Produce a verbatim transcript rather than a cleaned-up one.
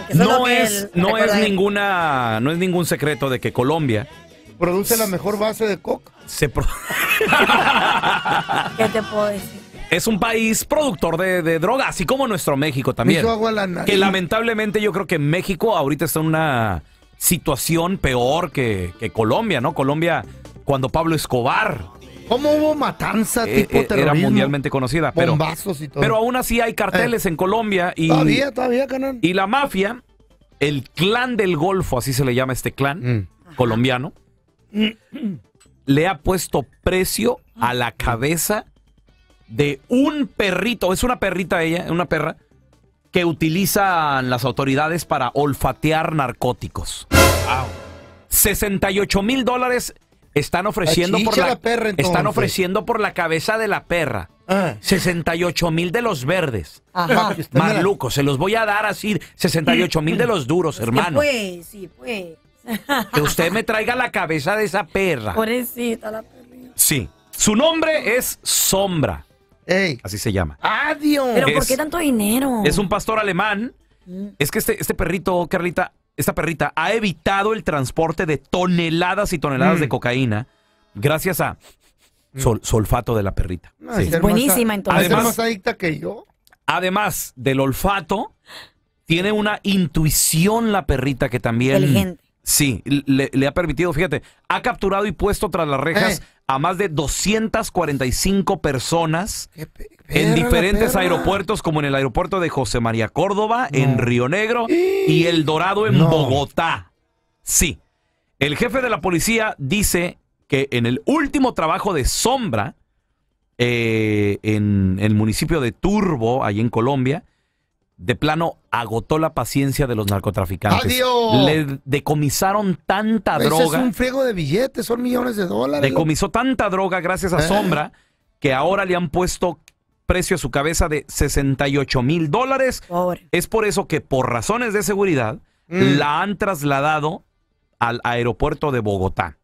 Eso No es, es, lo que él no es recuerda. ninguna, no es ningún secreto de que Colombia Produce la mejor base de coca. se pro- ¿Qué te puedo decir? es un país productor de, de droga, así como nuestro México también. Me hizo agua la nariz. Que lamentablemente yo creo que México ahorita está en una situación peor que, que Colombia, ¿no? Colombia, cuando Pablo Escobar ¿Cómo hubo matanza eh, tipo eh, terrorismo? era mundialmente conocida, pero, Bombazos y todo. pero aún así hay carteles en Colombia y, Todavía, todavía, canal. y la mafia, el clan del Golfo, así se le llama este clan Mm. colombiano, le ha puesto precio a la cabeza de un perrito, es una perrita ella, una perra, que utilizan las autoridades para olfatear narcóticos. Wow. sesenta y ocho mil dólares están ofreciendo por chicha la, la perra, entonces. están ofreciendo por la cabeza de la perra. Ah. sesenta y ocho mil de los verdes. Ajá. Que usted me la- Maluco, se los voy a dar así, sesenta y ocho mil de los duros, hermano. Pues, sí, pues. Que usted me traiga la cabeza de esa perra. Pobrecita la perrita. Sí. Su nombre es Sombra. Ey. Así se llama. Adiós. Pero ¿por Es- qué tanto dinero? Es un pastor alemán. Mm. Es que este, este perrito, Carlita, esta perrita ha evitado el transporte de toneladas y toneladas Mm. de cocaína gracias a sol- su olfato de la perrita. No, Sí. es ser buenísima, más- entonces. es ser Además- más adicta que yo. Además del olfato, tiene una intuición la perrita que también... Inteligente. Sí, le, le ha permitido, fíjate, ha capturado y puesto tras las rejas Eh. a más de doscientas cuarenta y cinco personas Qué pe- en perra, diferentes perra. aeropuertos, como en el aeropuerto de José María Córdoba, en Río Negro y El Dorado en No. Bogotá. Sí. El jefe de la policía dice que en el último trabajo de Sombra, eh, en el municipio de Turbo, ahí en Colombia, de plano agotó la paciencia de los narcotraficantes. ¡Adiós! Le decomisaron tanta Ese droga. es un friego de billetes, son millones de dólares. Decomisó tanta droga gracias a Eh. Sombra que ahora le han puesto precio a su cabeza de sesenta y ocho mil dólares. Pobre. Es por eso que por razones de seguridad Mm. la han trasladado al aeropuerto de Bogotá.